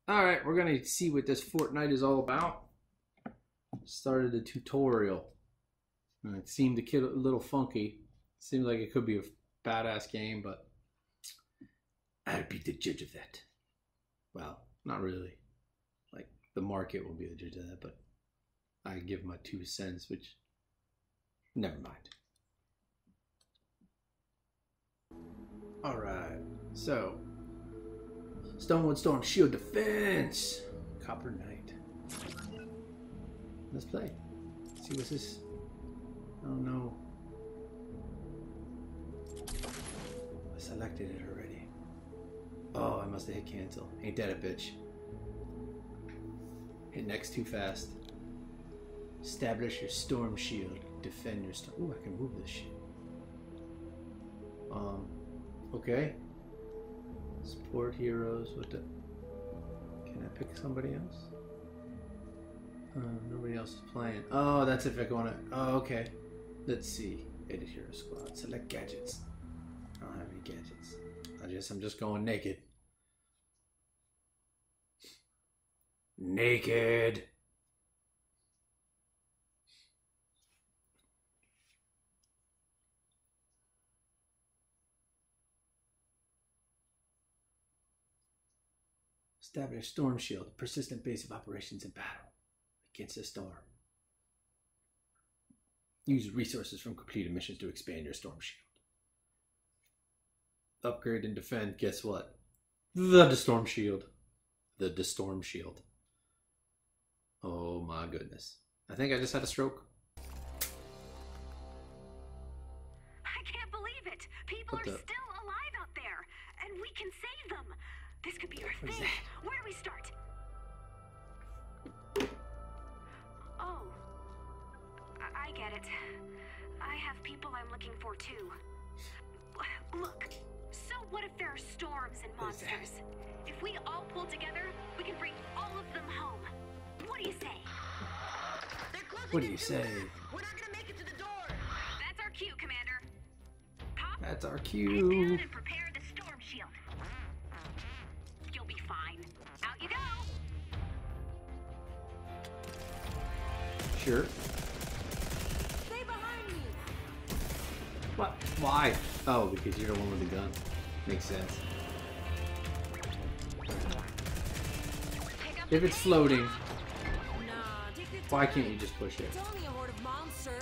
Alright, we're gonna see what this Fortnite is all about. Started the tutorial. It seemed to get a little funky. Seems like it could be a badass game, but I'll be the judge of that. Well, not really. Like, the market will be the judge of that, but I give my 2 cents, which, never mind. Alright, so Stonewood Storm Shield Defense. Copper Knight. Let's play. See what's this? Oh no. I selected it already. Oh, I must have hit cancel. Ain't that a bitch? Hit next too fast. Establish your storm shield. Defend your storm. Ooh, I can move this shit. Okay. Support heroes. What the? Can I pick somebody else? Nobody else is playing. Oh, that's if I go on it. Oh, okay. Let's see. Edit hero squad. Select gadgets. I don't have any gadgets. I'm just going naked. Naked. Establish storm shield, a persistent base of operations in battle against a storm. Use resources from completed missions to expand your storm shield. Upgrade and defend. Guess what? The storm shield. The storm shield. Oh my goodness. I think I just had a stroke. I can't believe it. People are still alive out there, and we can save them. This could be our thing. Where do we start? Oh, I get it. I have people I'm looking for too. Look, so what if there are storms and monsters? If we all pull together, we can bring all of them home. What do you say? What do you say? We're not gonna make it to the door. That's our cue, Commander. Pop. That's our Head cue. down and prepare the storm shield. You'll be fine. Out you go. Sure. Stay behind me. What? Why? Oh, because you're the one with the gun. Makes sense. If it's floating, why can't you just push it? It's only a horde of monsters.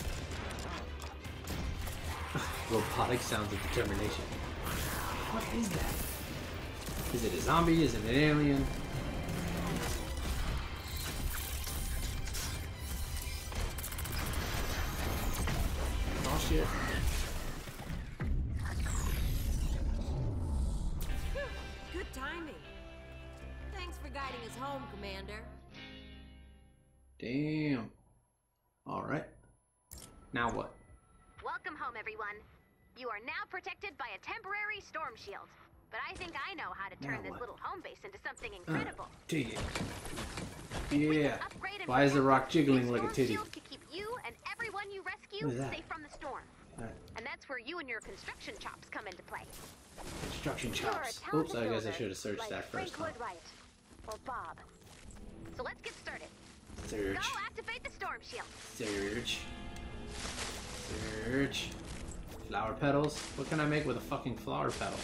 Robotic sounds of determination. What is that? Is it a zombie? Is it an alien? Oh shit. Good timing. Thanks for guiding us home, Commander. Damn. Alright. Now what? Welcome home, everyone. You are now protected by a temporary storm shield. But I think I know how to turn this little home base into something incredible. Titty. Yeah. Why is the rock jiggling like a titty? Storm shield to keep you and everyone you rescue safe from the storm. And that's where you and your construction chops come into play. Construction chops. Oops, I guess I should have searched that first. Frank Lloyd Wright or Bob. So let's get started. Search. Go activate the storm shield. Search. Search. Flower petals? What can I make with a fucking flower petal?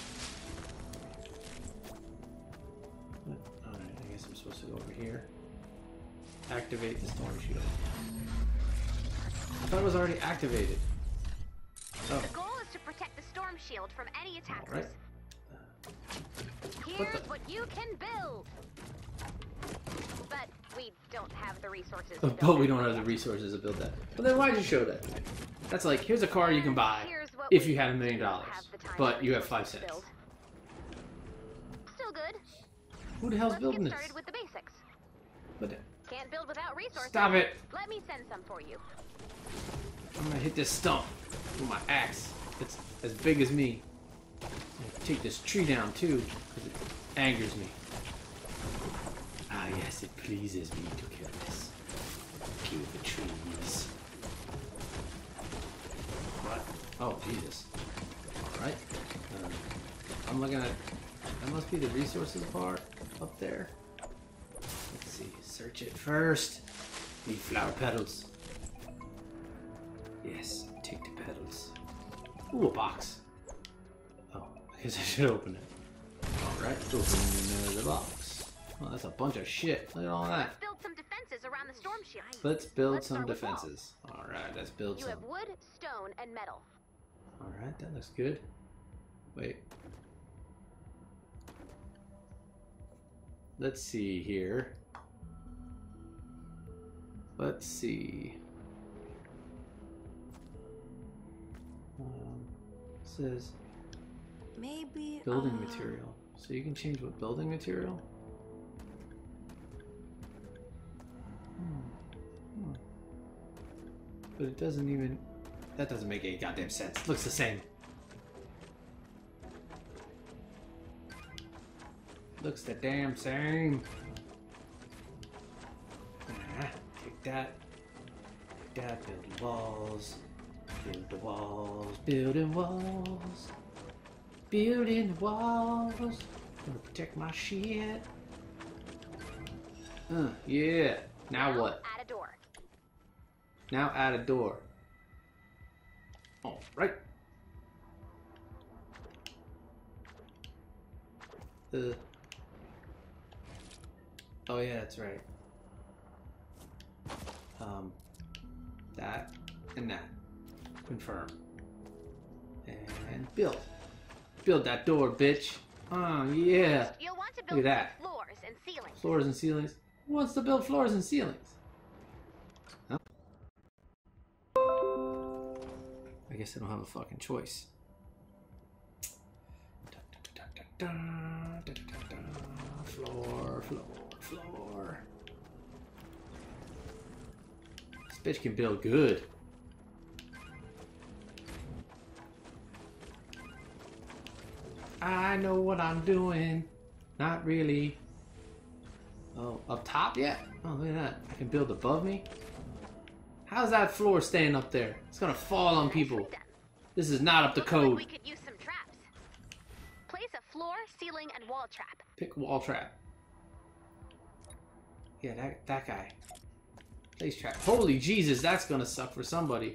Alright, I guess I'm supposed to go over here. Activate the storm shield. I thought it was already activated. Oh. The goal is to protect the storm shield from any attackers. Alright. Here's what you can build. But we don't have the resources. But we don't have the resources to build that. But then why'd you show that? That's like, here's a car you can buy if you had $1 million, but you have 5 cents. Still good. Who the hell's building this? Let's get started with the basics. What? Can't build without resources. Stop it! Let me send some for you. I'm gonna hit this stump with my axe. It's as big as me. I'm gonna take this tree down too, because it angers me. Ah yes, it pleases me to kill this. Kill the trees. What? Oh Jesus. Alright. I'm looking at... That must be the resources part up there. Search it first. Need flower petals. Yes, take the petals. Ooh, a box. Oh, I guess I should open it. Alright, open the box. Oh, that's a bunch of shit. Look at all that. Let's build some defenses around the storm shield. Let's build some start with walls. defenses. Alright, let's build You some. have wood, stone, and metal. Alright, that looks good. Wait. Let's see here. Let's see. Says Maybe building material. So you can change what building material? But it doesn't even... That doesn't make any goddamn sense. It looks the same. Looks the damn same. Take that. Take that. Building walls. Build the walls. Building walls. Building the walls. Gonna protect my shit. Yeah. Now what? Add a door. Now add a door. All right. Oh yeah, that's right. That and that. Confirm. And build. Build that door, bitch. Oh yeah. You'll want to Look build at that. floors and ceilings. Floors and ceilings. Who wants to build floors and ceilings? Huh? I guess I don't have a fucking choice. Floor, floor, floor. This bitch can build good. I know what I'm doing. Not really. Oh, up top yet? Oh, look at that. I can build above me. How's that floor staying up there? It's gonna fall on people. This is not up to Looks like code. we could use some traps. Place a floor, ceiling, and wall trap. Pick wall trap. Yeah, that guy. Place trap. Holy Jesus, that's gonna suck for somebody.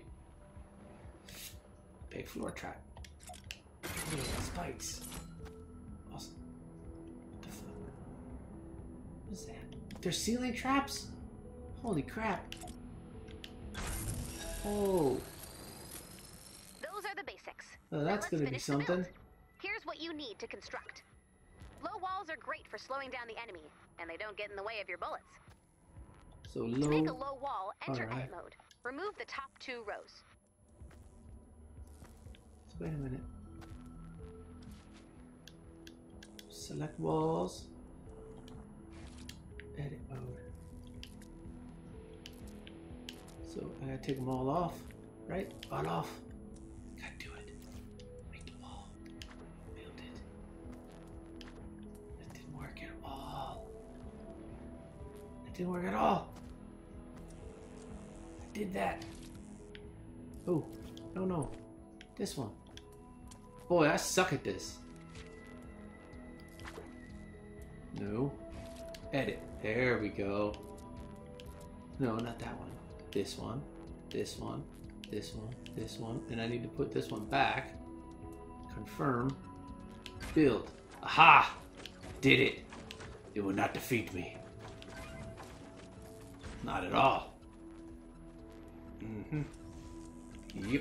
Pick floor trap. Look at the spikes. Awesome. What the fuck? What is that? They're ceiling traps? Holy crap. Oh. Those are the basics. Oh, Now that's let's gonna be finish the build. something. Here's what you need to construct. Low walls are great for slowing down the enemy, and they don't get in the way of your bullets. So To make a low. low wall, enter Alright. edit mode. Remove the top 2 rows. Wait a minute. Select walls. Edit mode. So I gotta take them all off, right? All off. Gotta do it. Make the wall. Build it. That didn't work at all. That didn't work at all. I did that. Oh, no. This one. Boy, I suck at this. No. Edit. There we go. No, not that one. This one. This one. This one. This one. And I need to put this one back. Confirm. Build. Aha! Did it. It will not defeat me. Not at all. Mm-hmm. Yep.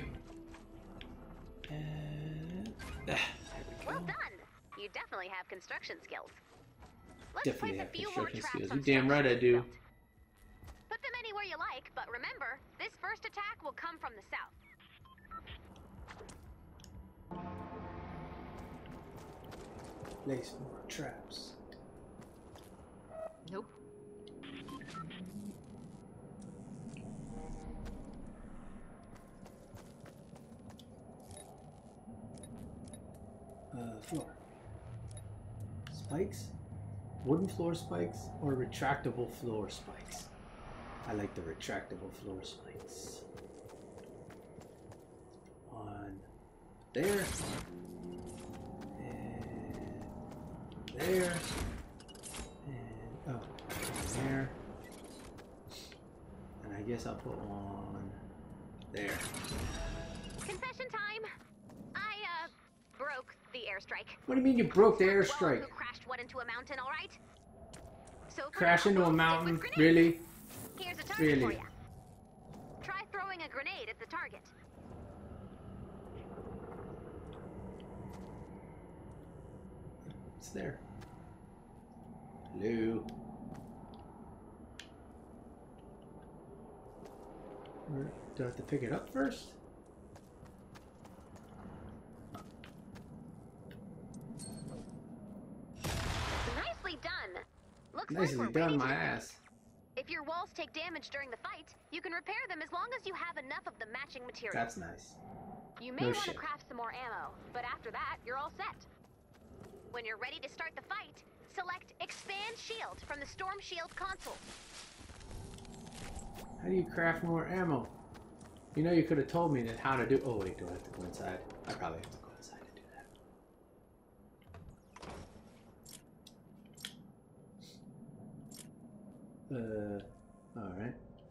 And there we go. Well done. You definitely have construction skills. Let's Definitely place have a few more construction traps skills. on You damn storm right I shields do. built. Put them anywhere you like, but remember, this first attack will come from the south. Place more traps. Nope. Floor. Spikes? Wooden floor spikes or retractable floor spikes? I like the retractable floor spikes. One there. And there. And oh, there. guess I'll put one there. Confession time. I broke the airstrike. What do you mean you broke the Who airstrike? crashed what into a mountain, all right? So for Crash now, into a stick with mountain? grenades. Really? Here's a target Really? for you. Try throwing a grenade at the target. It's there. Hello. Do I have to pick it up first? Nicely done. Looks Nicely like we're done, ready my to ass. If your walls take damage during the fight, you can repair them as long as you have enough of the matching material. That's nice. You may no want to shit. craft some more ammo, but after that, you're all set. When you're ready to start the fight, select Expand Shield from the Storm Shield console. How do you craft more ammo? You know, you could have told me that how to do. Oh wait, do I have to go inside? I probably have to go inside to do that. All right.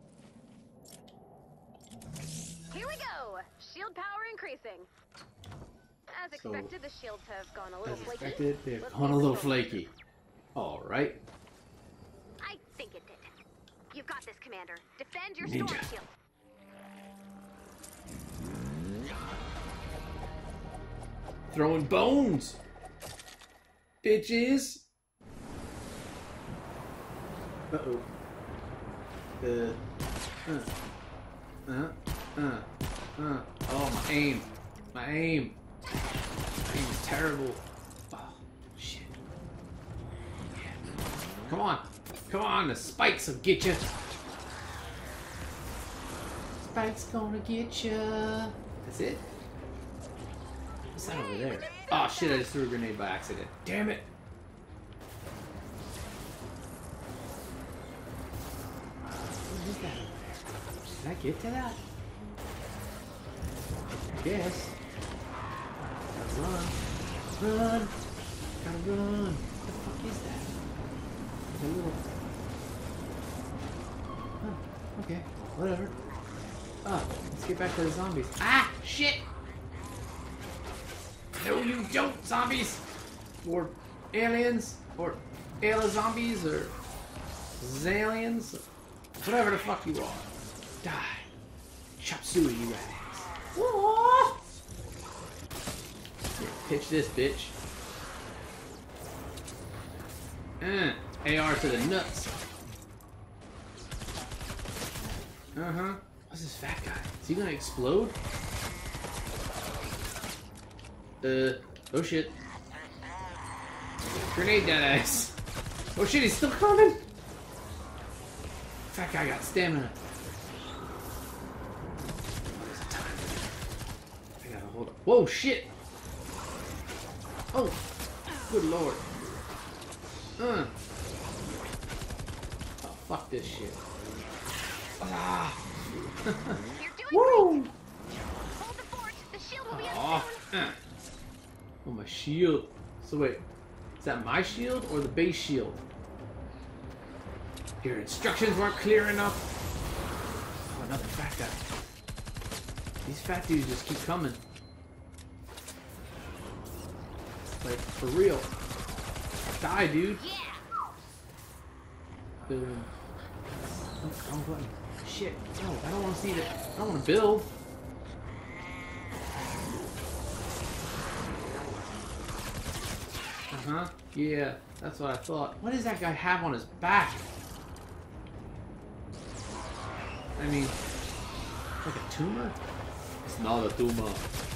Here we go! Shield power increasing. As So, expected, the shields have gone a little As flaky. expected, they've Let's gone see a if little it's flaky. All right. I think it did. You've got this, Commander. Defend your Ninja. storm shield. Throwing bones, bitches. Uh-oh. Oh, my aim. My aim. My aim is terrible. Oh, shit. Come on. Come on, the spikes will get you. Spikes gonna get you. That's it? What's that over there? Oh shit, I just threw a grenade by accident. Damn it. What is that over there? Did I get to that? I guess. Gotta run. Run! Gotta run. What the fuck is that? It's a little... Oh, okay. Whatever. Oh, let's get back to the zombies. Ah! Shit! No, you don't, zombies! Or aliens, or zombies, or Zalians, whatever the fuck you are. Die. Chop suey, you ass. Whoa! Here, pitch this, bitch. AR to the nuts. Uh-huh. What's this fat guy? Is he gonna explode? Oh shit. Grenade that ass. Oh shit, he's still coming! Fat guy got stamina. I gotta hold up. Whoa, shit! Oh, good lord. Oh, fuck this shit. Ah. You're doing Woo! great. Hold the fort. The shield will be up Aw. soon. Oh, my shield. So wait, is that my shield or the base shield? Your instructions weren't clear enough. Oh, another fat guy. These fat dudes just keep coming. Like, for real. Die, dude. Yeah. Boom. Oh, wrong button. Shit. No, I don't want to see that. I don't want to build. Uh-huh. Yeah, that's what I thought. What does that guy have on his back? I mean, like a tumor? It's not a tumor.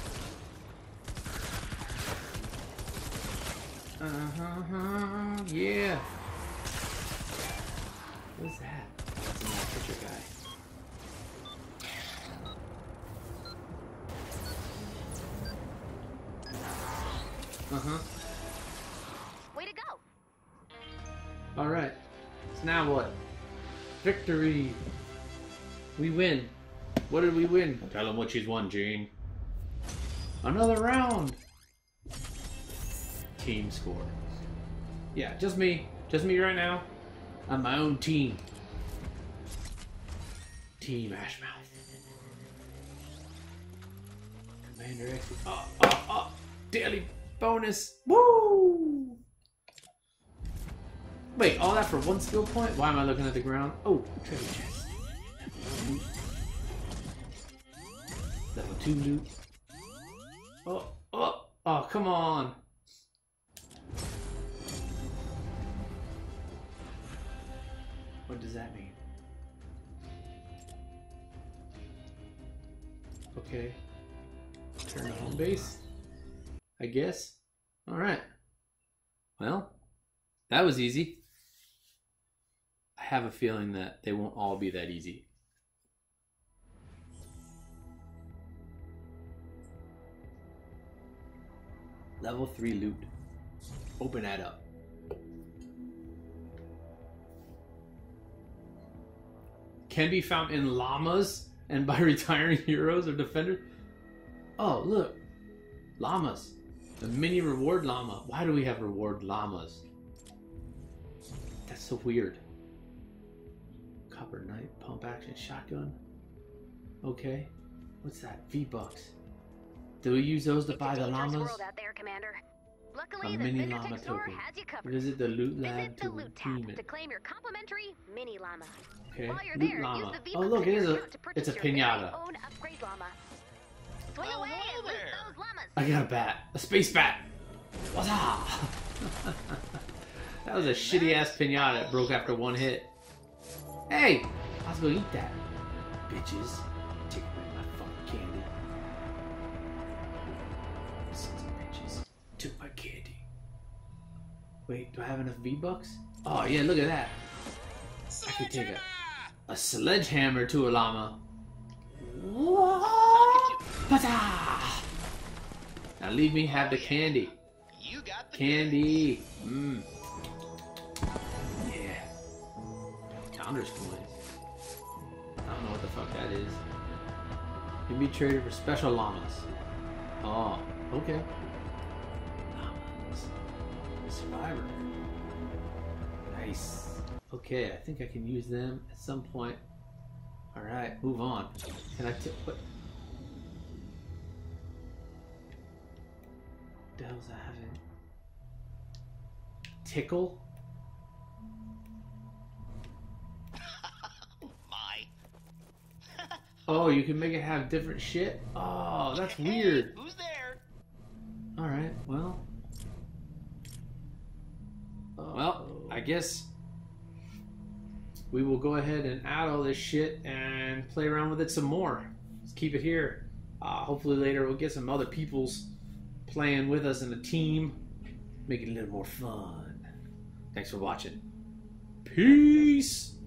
Uh-huh. Yeah. What's that? That's another picture guy. Uh-huh. Way to go. Alright. So now what? Victory! We win. What did we win? Tell him what she's won, Gene. Another round! Team score. Yeah, just me. Just me right now. I'm my own team. Team Ashmouth. Commander X. Daily bonus. Woo! Wait, all that for one skill point? Why am I looking at the ground? Oh, treasure chest. Level 2 loot. Oh, come on. What does that mean? Okay. Turn to home base, I guess. Alright. Well, that was easy. I have a feeling that they won't all be that easy. Level 3 loot. Open that up. Can be found in llamas and by retiring heroes or defenders. Oh, look. Llamas. The mini reward llama. Why do we have reward llamas? That's so weird. Copper knife, pump action, shotgun. Okay. What's that? V-Bucks. Do we use those to buy the llamas? World out there, Commander. Luckily, A the mini Fingertech llama store token. has you covered. Visit the loot lab Visit the to loot tab redeem to it. claim your complimentary mini llama. Okay. While you're Loot there, llama. use the V Oh look, it is a. account to purchase It's a your very pinata. own upgrade llama. Swing Oh, away and loot there. those llamas. I got a bat. A space bat. What's up? That was a shitty ass pinata. It broke after one hit. Hey! I was gonna eat that. Bitches. Take away my fucking candy. Sons of bitches. Took my candy. Wait, do I have enough V-Bucks? Oh yeah, look at that. I could take a sledgehammer to a llama. Pata! Now leave me have the candy. You got the Candy. Mmm. Yeah. Founder's coins. I don't know what the fuck that is. Can be traded for special llamas. Oh, okay. Llamas. Survivor. Nice. Okay, I think I can use them at some point. Alright, move on. Can I what? The hell's that having? Tickle? my. Oh, you can make it have different shit? Oh, that's weird. Who's there? Alright, well. Well, I guess we will go ahead and add all this shit and play around with it some more. Let's keep it here. Hopefully later we'll get some other peoples playing with us in a team. Make it a little more fun. Thanks for watching. Peace!